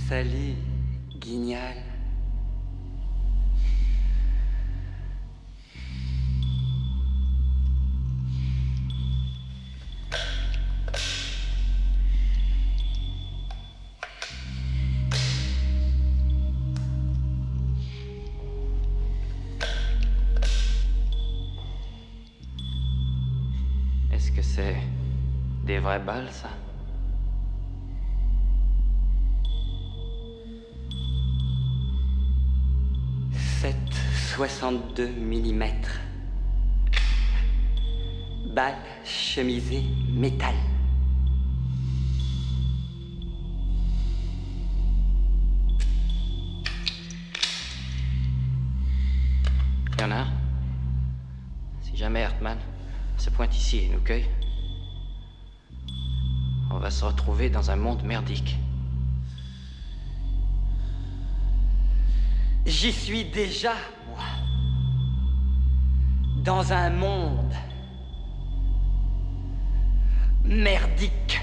Salut, Guignol. Est-ce que c'est des vraies balles, ça? « 7,62 mm. Balle chemisée métal. » Bernard, si jamais Hartmann se pointe ici et nous cueille, on va se retrouver dans un monde merdique. J'y suis déjà, moi. Dans un monde merdique.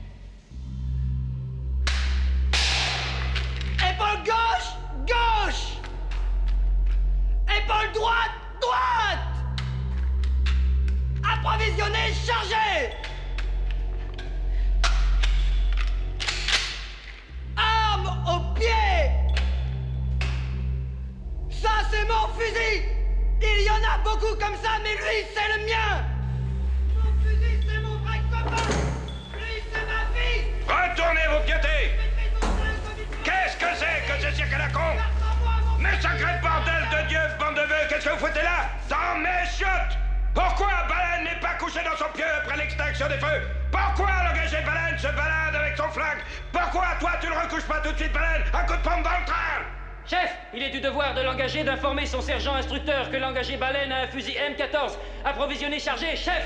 Épaule gauche, gauche. Épaule droite, droite. Approvisionné, chargé. Arme au pied. Ça, c'est mon fusil. Il y en a beaucoup comme ça, mais lui, c'est le mien. Mon fusil, c'est mon vrai copain. Lui, c'est ma vie. Retournez vos piétés. Qu'est-ce que c'est que ce cirque à la con? Mais sacré bordel de Dieu, bande de vœux, qu'est-ce que vous foutez là? Dans mes chiottes! Pourquoi Baleine n'est pas couché dans son pieu après l'extinction des feux? Pourquoi l'engagé Baleine se balade avec son flingue? Pourquoi toi tu le recouches pas tout de suite, Baleine? Un coup de pompe dans le train! Chef, il est du devoir de l'engagé d'informer son sergent instructeur que l'engagé Baleine a un fusil M14. Approvisionné, chargé, chef!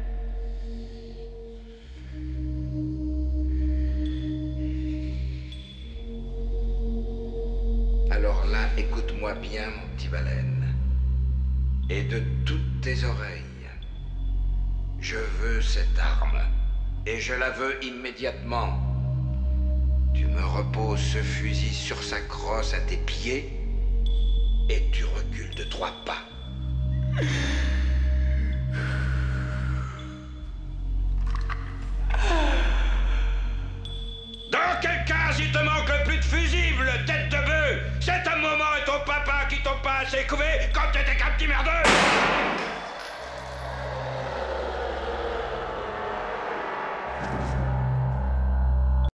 Alors là, écoute-moi bien, mon petit Baleine. Et de toutes tes oreilles. Je veux cette arme. Et je la veux immédiatement. Tu me reposes ce fusil sur sa crosse à tes pieds. Et tu recules de 3 pas. Dans quel cas il te manque le plus de fusibles, tête de bœuf? C'est un moment et ton papa qui t'ont pas assez couvé quand t'étais qu'un petit merdeux!